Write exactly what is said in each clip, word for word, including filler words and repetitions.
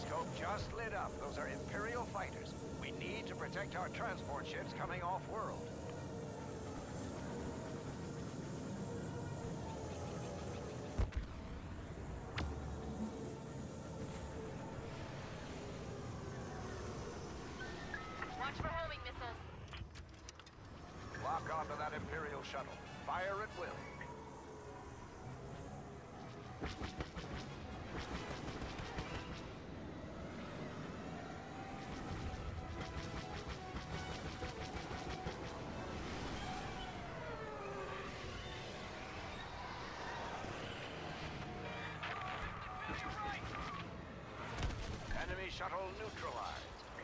scope just lit up. Those are Imperial fighters. We need to protect our transport ships coming off-world. Watch for homing missiles. Lock onto that Imperial shuttle. Fire at will. Enemy shuttle neutralized.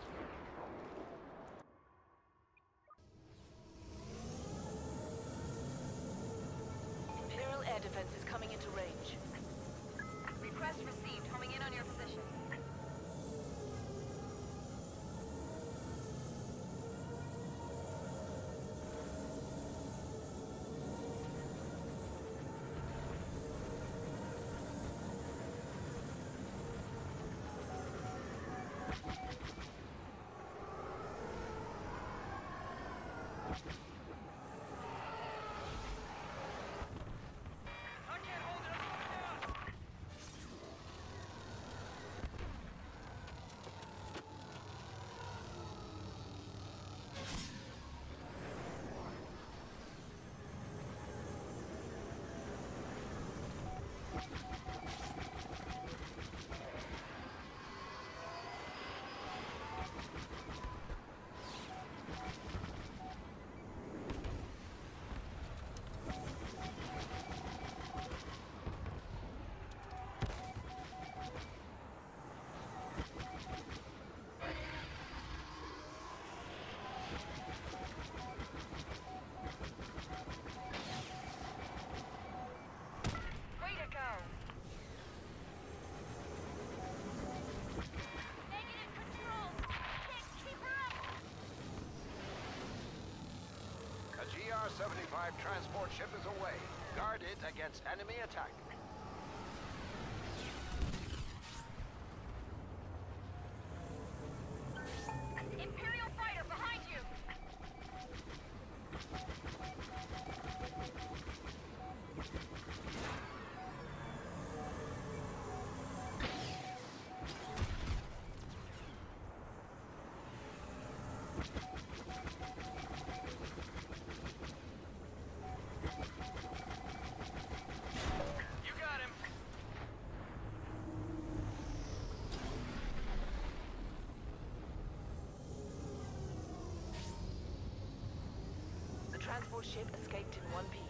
Imperial air defense is coming into range. Request received. Homing in on your position. A G R seventy-five transport ship is away. Guard it against enemy attack. Imperial fighter behind you! You got him! The transport ship escaped in one piece.